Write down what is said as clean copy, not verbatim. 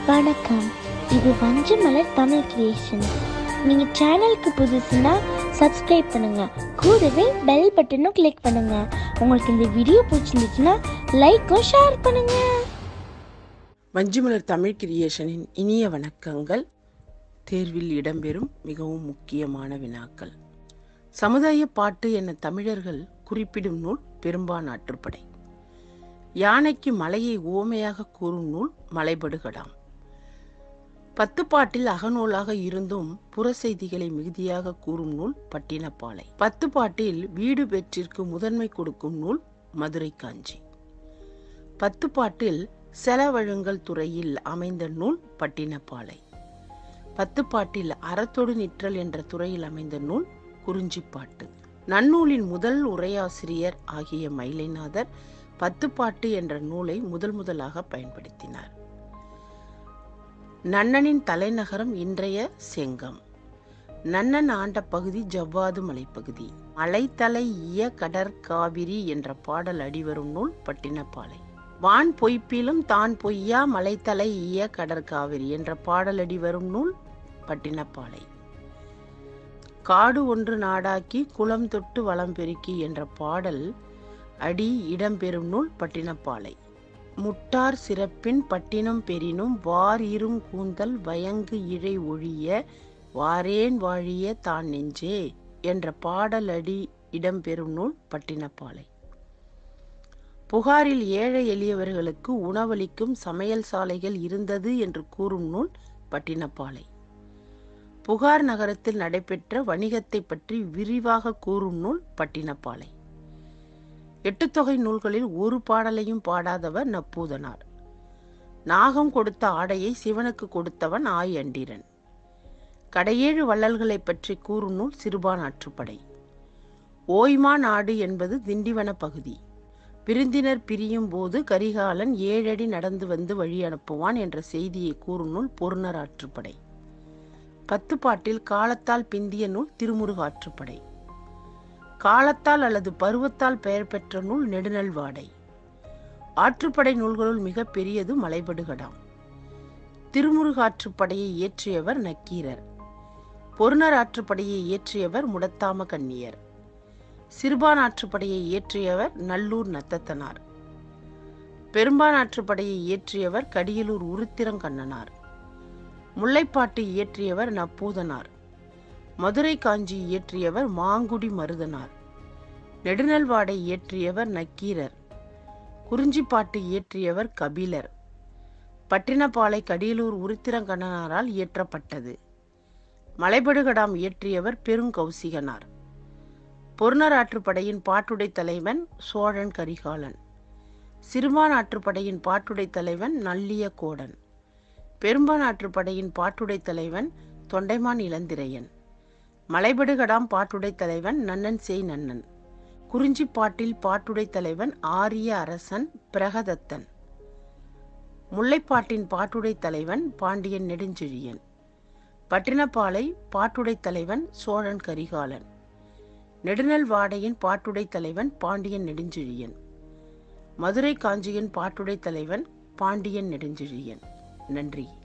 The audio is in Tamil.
வணக்கம், இது வஞ்சமலர் தமிழ் கிரியேஷன். நீங்க சேனலுக்கு புதுசுன்னா சப்ஸ்கிரைப் பண்ணுங்க, கூடவே பெல் பட்டனும் கிளிக் பண்ணுங்க. உங்களுக்கு இந்த வீடியோ பிடிச்சிருந்துச்சுன்னா லைக்கும் ஷேர் பண்ணுங்க. வஞ்சமலர் தமிழ் கிரியேஷனின் இனிய வணக்கங்கள். தேர்வில் இடம்பெறும் மிகவும் முக்கியமான வினாக்கள். சமுதாய பாட்டு என தமிழர்கள் குறிப்பிடும் நூல் பெரும்பானாற்றுப்படை. யானைக்கு மலையை ஓமையாக கூறும் நூல் மலைபடுகடாம். 10 பாட்டில் அகநூலாக இருந்தும் புற செய்திகளை மிகுதியாக கூறும் நூல் பட்டினப்பாலை. 10 பாட்டில் வீடு பெற்றிற்கு முதன்மை கொடுக்கும் நூல் மதுரை காஞ்சி. 10 பாட்டில் செலவழுங்கல் துறையில் அமைந்த நூல் பட்டினப்பாலை. 10 பாட்டில் அறத்தொடு நிற்றல் என்ற துறையில் அமைந்த நூல் குறிஞ்சிப்பாட்டு. நன்னூலின் முதல் உரையாசிரியர் ஆகிய மயிலைநாதர் 10 பாட்டு என்ற நூலை முதலாக பயன்படுத்தினார். நன்னனின் தலைநகரம் இன்றைய செங்கம். நன்னன் ஆண்ட பகுதி ஜவ்வாது மலைப்பகுதி. மலைத்தலை இய கடற்காவிரி என்ற பாடல் அடிவரும் நூல் பட்டினப்பாலை. வான் பொய்ப்பிலும் தான் பொய்யா மலைத்தலை இய கடற்காவிரி என்ற பாடல் அடிவரும் நூல் பட்டினப்பாலை. காடு ஒன்று நாடாக்கி குளம் தொட்டு வளம் பெருக்கி என்ற பாடல் அடி இடம்பெறும் நூல் பட்டினப்பாலை. முட்டார் சிறப்பின் பட்டினம் பெறினும் வார் இரும் கூந்தல் வயங்கு இழை ஒழிய வாரேன் வாழிய தான் நெஞ்சே என்ற பாடல் அடி இடம்பெறும் நூல் பட்டினப்பாலை. புகாரில் ஏழை எளியவர்களுக்கு உணவளிக்கும் சமையல் சாலைகள் இருந்தது என்று கூறும் நூல் பட்டினப்பாலை. புகார் நகரத்தில் நடைபெற்ற வணிகத்தை பற்றி விரிவாக கூறும் நூல் பட்டினப்பாலை. 8 தொகை நூல்களில் ஒரு பாடலையும் பாடாதவர் நப்பூதனார். நாகம் கொடுத்த ஆடையை சிவனுக்கு கொடுத்தவன் ஆயண்டிரன். கடையேழு வள்ளல்களை பற்றி கூறும் நூல் சிறுபானாற்றுப்படை. ஓய்மா நாடு என்பது திண்டிவன பகுதி. விருந்தினர் பிரியும் போது கரிகாலன் 7 அடி நடந்து வந்து வழி அனுப்புவான் என்ற செய்தியை கூறும் நூல் பொருநர் ஆற்றுப்படை. 10 பாட்டில் காலத்தால் பிந்திய நூல் திருமுருகாற்றுப்படை. காலத்தால் அல்லது பருவத்தால் பெயர் பெற்ற நூல் நெடுநல்வாடை. ஆற்றுப்படை நூல்களுள் மிக பெரியது மலைபடுகடாம். திருமுருகாற்றுப்படையை இயற்றியவர் நக்கீரர். பொருநர் ஆற்றுப்படையை இயற்றியவர் முடத்தாம கண்ணியர். சிறுபான் ஆற்றுப்படையை இயற்றியவர் நல்லூர் நத்தத்தனார். பெரும்பான் ஆற்றுப்படையை இயற்றியவர் கடியலூர் உருத்திரங்கண்ணனார். முல்லைப்பாட்டு இயற்றியவர் நப்பூதனார். மதுரை காஞ்சி இயற்றியவர் மாங்குடி மருதனார். நெடுநல்வாடை இயற்றியவர் நக்கீரர். குறிஞ்சிப்பாட்டு இயற்றியவர் கபிலர். பட்டினப்பாலை கடியலூர் உருத்திரங்கண்ணனாரால் இயற்றப்பட்டது. மலைபடுகடாம் இயற்றியவர் பெருங்கௌசிகனார். பொருநர் ஆற்றுப்படையின் பாட்டுடை தலைவன் சோழன் கரிகாலன். சிறுபான் ஆற்றுப்படையின் பாட்டுடை தலைவன் நல்லிய கோடன். பெரும்பான் ஆற்றுப்படையின் பாட்டுடை தலைவன் தொண்டைமான் இளந்திரையன். மலைபடுகடாம் பாட்டுடை தலைவன் நன்னன் செய் நன்னன். குறிஞ்சிப்பாட்டில் பாட்டுடை தலைவன் ஆரிய அரசன் பிரகதத்தன். முல்லைப்பாட்டின் பாட்டுடை தலைவன் பாண்டியன் நெடுஞ்செழியன். பட்டினப்பாலை பாட்டுடை தலைவன் சோழன் கரிகாலன். நெடுநல்வாடையின் பாட்டுடை தலைவன் பாண்டியன் நெடுஞ்செழியன். மதுரை காஞ்சியின் பாட்டுடை தலைவன் பாண்டியன் நெடுஞ்செழியன். நன்றி.